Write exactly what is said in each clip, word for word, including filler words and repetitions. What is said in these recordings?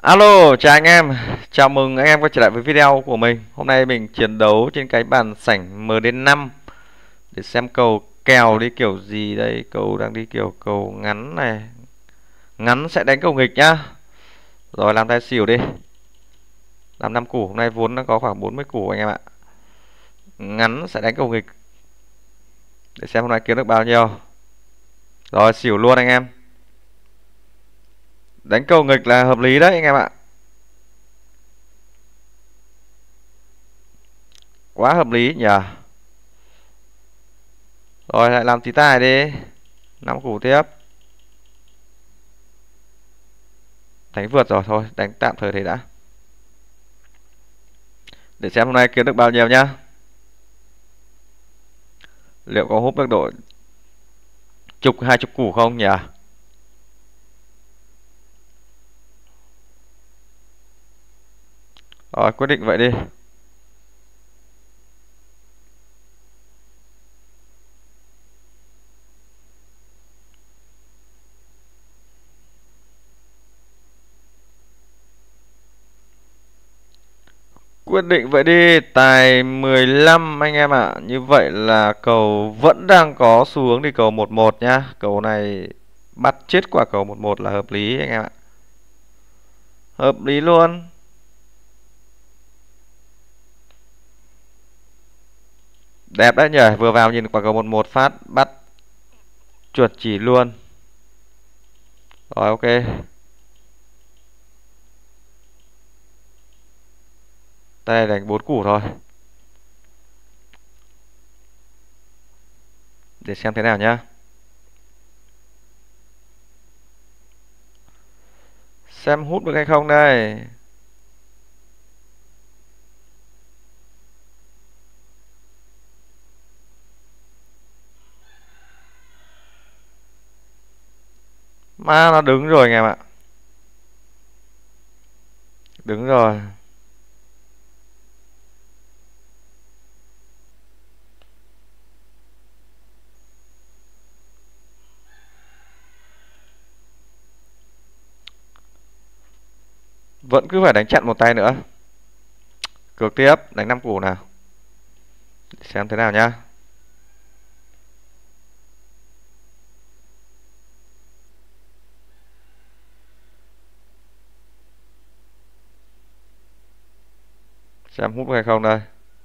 Alo, chào anh em. Chào mừng anh em quay trở lại với video của mình. Hôm nay mình chiến đấu trên cái bàn sảnh em đê năm để xem cầu kèo đi kiểu gì đây. Cầu đang đi kiểu cầu ngắn này. Ngắn sẽ đánh cầu nghịch nhá. Rồi làm tay xỉu đi. Làm năm củ, hôm nay vốn nó có khoảng bốn mươi củ anh em ạ. Ngắn sẽ đánh cầu nghịch. Để xem hôm nay kiếm được bao nhiêu. Rồi xỉu luôn anh em. Đánh cầu nghịch là hợp lý đấy anh em ạ. Quá hợp lý nhỉ. Rồi lại làm tí tài đi. Năm củ tiếp. Đánh vượt rồi thôi, đánh tạm thời thế đã. Để xem hôm nay kiếm được bao nhiêu nhá. Liệu có hút được độ chục hai chục củ không nhỉ? Rồi quyết định vậy đi. Quyết định vậy đi. Tài mười lăm anh em ạ. Như vậy là cầu vẫn đang có xu hướng đi cầu một một nhá. Cầu này bắt chết quả cầu một một là hợp lý anh em ạ. Hợp lý luôn. Đẹp đấy nhỉ. Vừa vào nhìn quả cầu một một phát bắt chuột chỉ luôn. Rồi ok. Đây đánh bốn củ thôi. Để xem thế nào nhá. Xem hút được hay không đây. Mà nó đứng rồi anh em ạ. Đứng rồi. Vẫn cứ phải đánh chặn một tay nữa. Cược tiếp, đánh năm củ nào. Xem thế nào nhá. Xem hút hay không đây.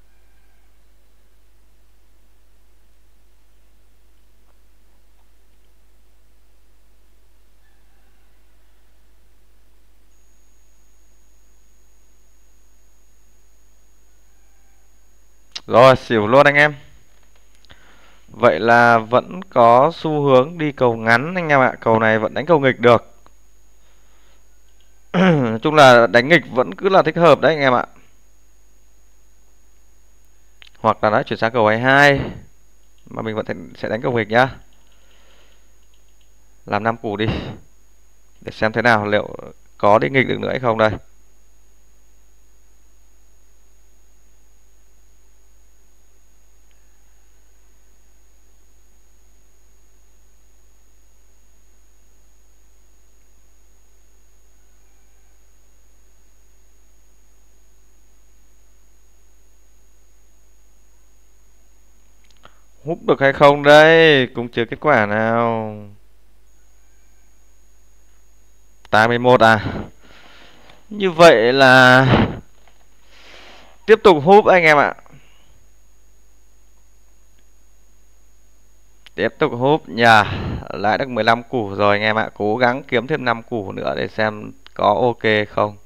Rồi xỉu luôn anh em. Vậy là vẫn có xu hướng đi cầu ngắn anh em ạ. Cầu này vẫn đánh cầu nghịch được. Nói chung là đánh nghịch vẫn cứ là thích hợp đấy anh em ạ. Hoặc là đã chuyển sang cầu hai hai. Mà mình vẫn sẽ đánh cầu nghịch nhá. Làm năm củ đi. Để xem thế nào, liệu có đi nghịch được nữa hay không đây. Hút được hay không đây. Cùng chờ kết quả nào. tám mươi mốt à. Như vậy là tiếp tục húp anh em ạ. Tiếp tục húp nhờ. Lại được mười lăm củ rồi anh em ạ. Cố gắng kiếm thêm năm củ nữa để xem có ok không.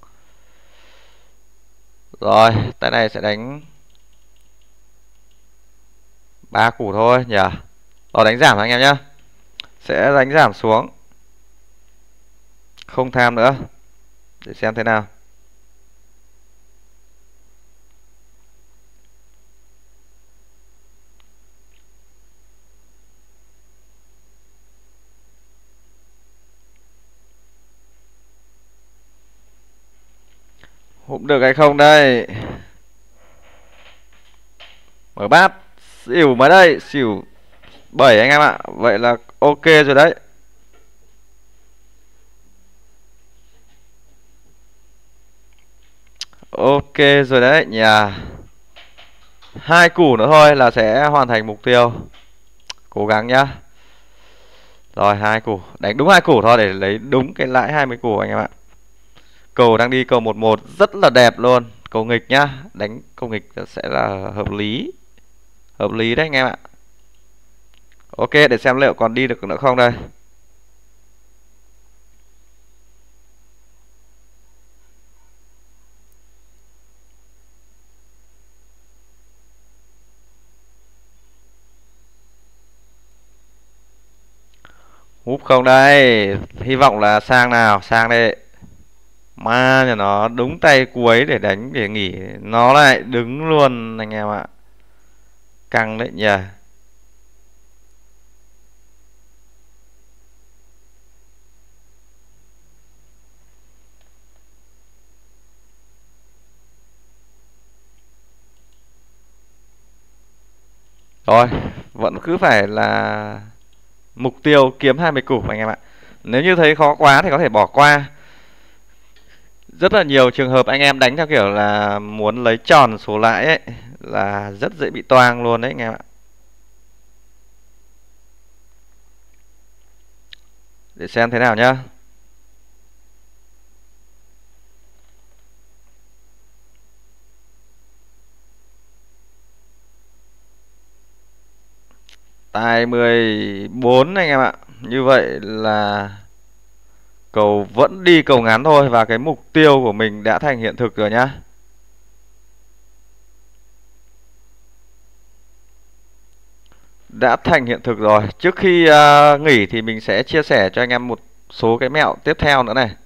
Rồi tay này sẽ đánh ba củ thôi nhờ. Rồi đánh giảm anh em nhá. Sẽ đánh giảm xuống. Không tham nữa. Để xem thế nào. Húp được hay không đây. Mở bát. Xỉu mới đây. Xỉu bảy anh em ạ. Vậy là ok rồi đấy. Ok rồi đấy nhỉ. Hai củ nữa thôi là sẽ hoàn thành mục tiêu. Cố gắng nhá. Rồi hai củ, đánh đúng hai củ thôi để lấy đúng cái lãi hai mươi củ anh em ạ. Cầu đang đi cầu một một rất là đẹp luôn. Cầu nghịch nhá, đánh cầu nghịch sẽ là hợp lý. Hợp lý đấy anh em ạ. Ok, để xem liệu còn đi được nữa không đây. Húp không đây. Hy vọng là sang nào, sang đây. Ma nhà nó đúng tay cuối để đánh để nghỉ. Nó lại đứng luôn anh em ạ. Căng đấy nhỉ. Rồi, vẫn cứ phải là mục tiêu kiếm hai mươi củ anh em ạ. Nếu như thấy khó quá thì có thể bỏ qua. Rất là nhiều trường hợp anh em đánh theo kiểu là muốn lấy tròn số lãi ấy, là rất dễ bị toang luôn đấy anh em ạ. Để xem thế nào nhá. Tài mười bốn anh em ạ. Như vậy là cầu vẫn đi cầu ngắn thôi, và cái mục tiêu của mình đã thành hiện thực rồi nhá. Đã thành hiện thực rồi. Trước khi uh, nghỉ thì mình sẽ chia sẻ cho anh em một số cái mẹo tiếp theo nữa này.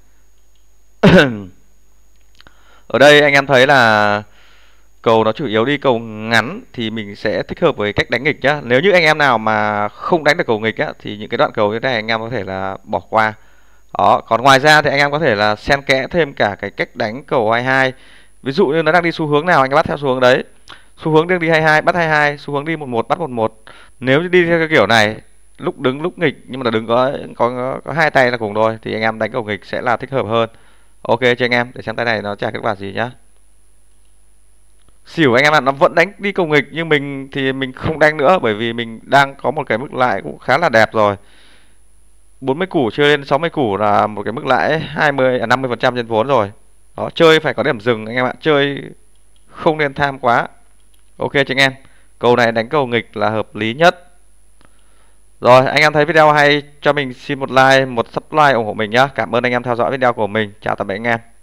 Ở đây anh em thấy là cầu nó chủ yếu đi cầu ngắn thì mình sẽ thích hợp với cách đánh nghịch nhá. Nếu như anh em nào mà không đánh được cầu nghịch á thì những cái đoạn cầu như thế này anh em có thể là bỏ qua. Đó, còn ngoài ra thì anh em có thể là xen kẽ thêm cả cái cách đánh cầu hai hai. Ví dụ như nó đang đi xu hướng nào anh em bắt theo xu hướng đấy. Xu hướng đang đi hai hai bắt hai hai, xu hướng đi một một bắt một một. Nếu như đi theo cái kiểu này, lúc đứng lúc nghịch nhưng mà đừng có có có hai tay là cùng thôi thì anh em đánh cầu nghịch sẽ là thích hợp hơn. Ok cho anh em, để xem tay này nó trả kết quả gì nhá. Xỉu anh em ạ, nó vẫn đánh đi cầu nghịch nhưng mình thì mình không đánh nữa, bởi vì mình đang có một cái mức lãi cũng khá là đẹp rồi. bốn mươi củ chơi lên sáu mươi củ là một cái mức lãi hai mươi à năm mươi phần trăm trên vốn rồi. Đó, chơi phải có điểm dừng anh em ạ, chơi không nên tham quá. Ok cho anh em. Cầu này đánh cầu nghịch là hợp lý nhất. Rồi, anh em thấy video hay cho mình xin một like, một subscribe ủng hộ mình nhá. Cảm ơn anh em theo dõi video của mình. Chào tạm biệt anh em.